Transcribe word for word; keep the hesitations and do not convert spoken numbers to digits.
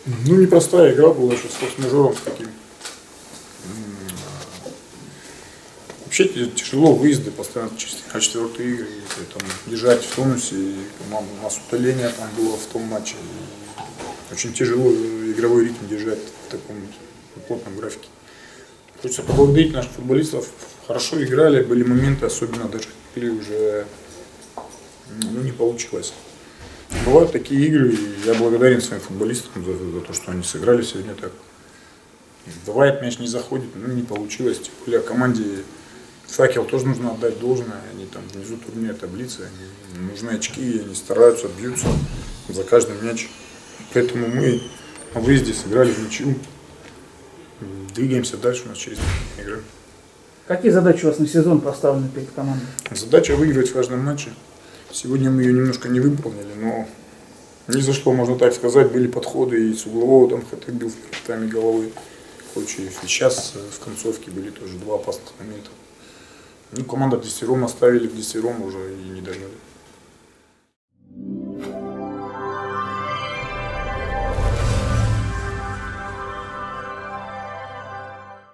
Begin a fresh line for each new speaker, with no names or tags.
Ну, непростая игра была, что с форс-мажором таким. Вообще тяжело выезды, постоянно четвертые игры, и, там, держать в тонусе, и, у нас утоление там было в том матче. Очень тяжело игровой ритм держать в таком плотном графике. Хочется поблагодарить наших футболистов. Хорошо играли, были моменты, особенно даже или уже ну, не получилось. Бывают такие игры, и я благодарен своим футболистам за, за то, что они сыграли сегодня так. Бывает, мяч не заходит, ну не получилось. Тем более команде «Факел» тоже нужно отдать должное. Они там внизу турнирной таблицы, они, нужны очки, они стараются, бьются за каждый мяч. Поэтому мы на выезде сыграли в ничью. Двигаемся дальше, у нас через игры.
Какие задачи у вас на сезон поставлены перед командой?
Задача выиграть в каждом матче. Сегодня мы ее немножко не выполнили, но не зашло, можно так сказать. Были подходы и с углового, там Хатек бил в тайме головы. И сейчас в концовке были тоже два опасных момента. Ну, команда в десятером оставили, в десятером уже и не дожали.